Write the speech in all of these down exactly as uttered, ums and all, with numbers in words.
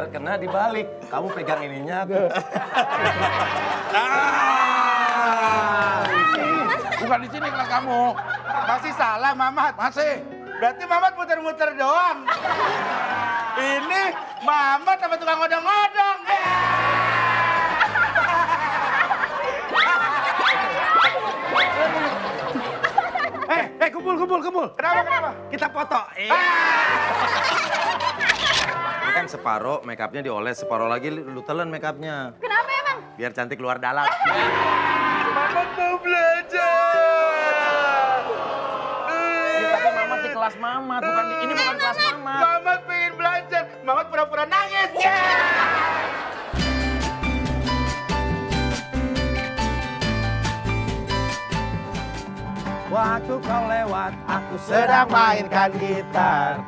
biar kena dibalik. Kamu pegang ininya aku. Bukan di sini kelas kamu. Masih salah, Mamat. Masih. Berarti Mamat muter-muter doang. Ini Mamat sama tukang odong-odong. Eh, eh, kumpul, kumpul, kumpul. Kenapa, kenapa? Kita foto. Eh. Kan separuh make upnya dioles, separuh lagi lu telan make upnya. Kenapa emang? Biar cantik luar dalam. Mamat mau belajar. Ya, tapi Mamat di kelas Mamat, bukan di, ini bukan kelas Mamat. Mamat pengen belajar. Mamat pura-pura nangis. Waktu kau lewat, aku Sedang mainkan gitar.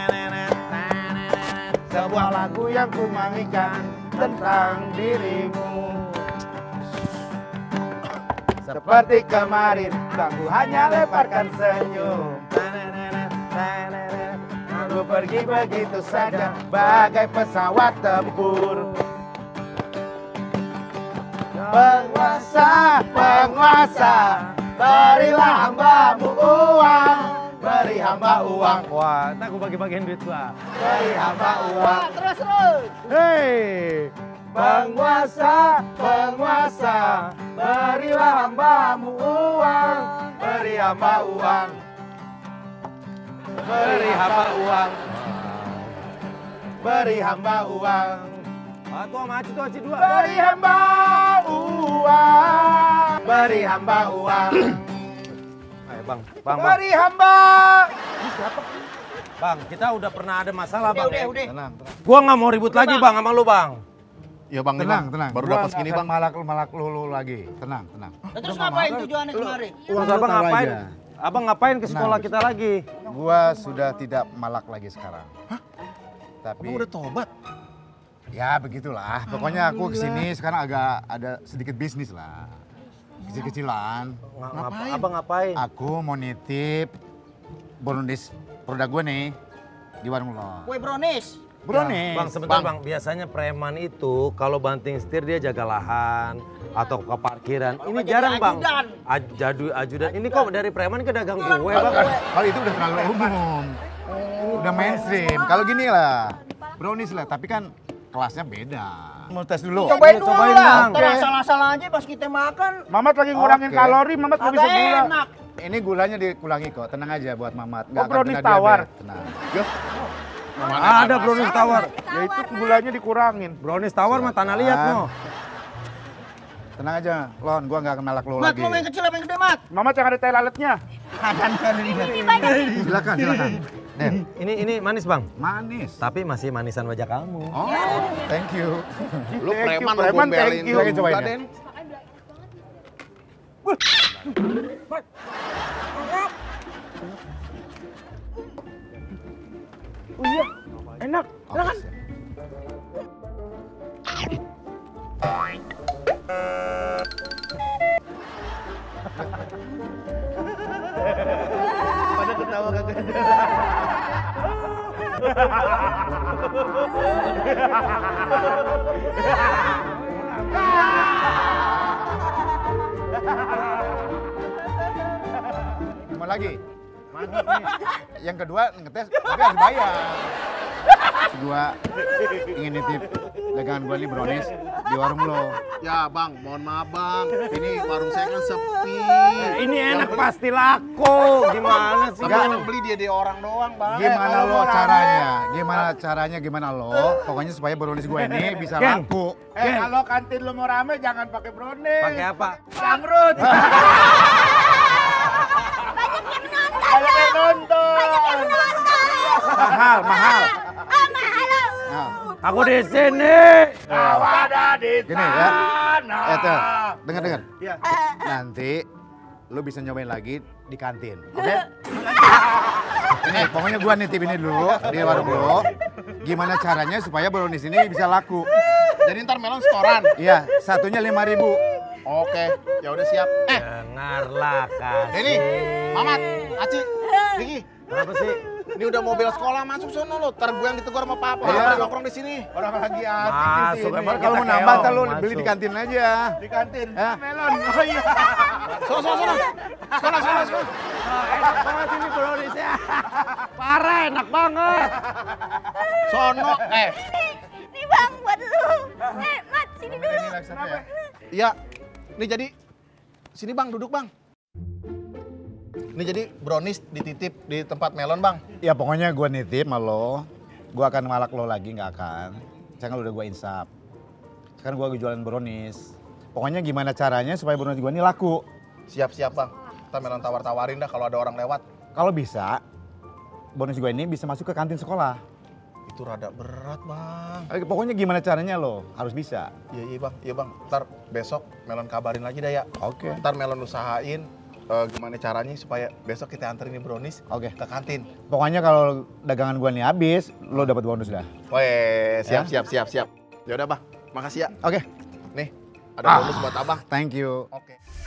Sebuah lagu yang ku mainkan tentang dirimu. Seperti kemarin, aku hanya lemparkan senyum. Aku pergi begitu saja, bagai pesawat tempur. Penguasa, penguasa, berilah hambamu uang. Beri hamba uang. Wah, nah aku bagi-bagiin duit gua. Beri hamba uang. Terus terus. Hei, Penguasa, penguasa, berilah hambamu uang. Beri hamba uang. Beri hamba uang. Beri hamba uang. aku sama Aci tuh, Aci dua. Beri hamba uang. Beri hamba uang. Ayo bang, bang, bang. Beri hamba. Bang, kita udah pernah ada masalah bang. Udah, ya? udah. Tenang, tenang. Gua nggak mau ribut lagi bang sama lu bang. Ya bang, nih, Tenang, bang. tenang. Baru Gua dapat nggak segini akan bang. Malak, malak lulu lagi. Tenang, tenang. Nah, terus ngapain tujuannya kemarin? Terus Lu abang tahu ngapain? aja. Abang ngapain ke sekolah Tenang. kita lagi? Gua sudah tidak malak lagi sekarang. Tapi Abang udah tobat. ya begitulah. Pokoknya aku kesini sekarang agak ada sedikit bisnis lah. Kecil-kecilan. Nga- ngapa- Abang ngapain? Aku mau nitip brownies produk gue nih di warung lo. Kue brownies. Brownies. Bang, sebentar Bang. bang. Biasanya preman itu kalau banting setir dia jaga lahan atau ke parkiran. Ini jadi jarang bang. ajudan. Aj- Jadu ajudan. Ini kok dari preman ke dagang kue bang? Kalau itu udah terlalu umum. Udah mainstream. Kalau gini lah. Brownies lah, tapi kan kelasnya beda. Mau tes dulu. Cobain Iya, dulu cobain, lah. Bang. Ntar asal-asal aja pas kita makan. Mamat lagi ngurangin Oke. kalori, Mamat gak bisa Agak gula. enak. Ini gulanya dikurangi kok, tenang aja buat Mamat. Oh, brownies kena tawar. diabetes, tenang. Ada brownies tawar. Ya itu gulanya dikurangin. Brownies tawar mah tanah liat no. Tenang aja, Lon, gua nggak akan malak lo Mat, lagi. lo yang kecil apa yang gede, Mat? Mamat yang ada tai lalatnya. Silakan, silakan. Den, Ini ini manis bang. manis. Tapi masih manisan wajah kamu. Oh, thank you. Lu Thank you, preman, lu preman, gombelin. thank you. Lagi cobain Juga, ya. Den. Oh iya, enak. Oh, siap. Pada ketawa kagak ada. Mau lagi? Yang kedua ngetes, tapi harus bayar. Kedua ingin nitip dagangan gua nih brownies di warung lo. Ya bang, mohon maaf bang. Ini warung saya kan sepi. Ini enak pasti laku. Gimana sih? Tapi yang beli dia dia orang doang bang. Gimana kalau lo mau rame. caranya? Gimana caranya? Gimana lo? Pokoknya supaya brownies gue ini bisa Gen. laku. Eh, kalau kantin lu mau rame jangan pakai brownies. Pakai apa? Sangrut. Banyak yang nonton. Mahal, mahal. Nah, Aku di sini. Kau ada di gini ya. sana. Eh tuh, dengar dengar. Iya. Nanti lu bisa nyobain lagi di kantin, oke? Ini pokoknya gua nitip ini dulu di warung lo. Gimana caranya supaya brownies ini bisa laku? Jadi ntar melon setoran. Iya, satunya lima ribu. Oke, ya udah siap. Eh, Dengarlah kasih. Denny, Mamat, Aci, Diki. Kenapa sih? Ini udah mobil sekolah masuk sono lo. Ntar gue yang ditegur sama papa. Iya. Pada nongkrong di sini. Orang lagi asik di Masuk, sini. emang Kalau mau kita nambah keong, ntar lu masuk. beli di kantin aja. Di kantin. Ya. Melon. Oh iya. Sono, sono, sono. Sekolah, sekolah, sekolah. Enak banget ini browniesnya. Parah, enak banget. Sono, eh. Nih bang, buat lu. Eh, Mat, sini dulu. Ini laksana ya. Iya. Ini jadi, sini bang, duduk bang. Ini jadi brownies dititip di tempat melon bang. Ya pokoknya gue nitip sama lo. Gue akan malak lo lagi, nggak akan. Sekarang udah gue insap. Sekarang gue jualan brownies. Pokoknya gimana caranya supaya brownies gue ini laku. Siap-siap bang. Kita melon tawar-tawarin dah kalau ada orang lewat. Kalau bisa, brownies gue ini bisa masuk ke kantin sekolah. Itu rada berat bang. Eh, Pokoknya gimana caranya lo, harus bisa. Iya iya bang, iya bang. Ntar besok melon kabarin lagi dah ya. Oke. Ntar melon usahain eh, gimana caranya supaya besok kita anterin nih brownies Oke. ke kantin. Pokoknya kalau dagangan gue nih habis, lo dapat bonus dah. Weh, siap Ya? siap siap siap. Ya udah bang, makasih ya. Oke. Nih, ada Ah. bonus buat abang. Thank you. Oke.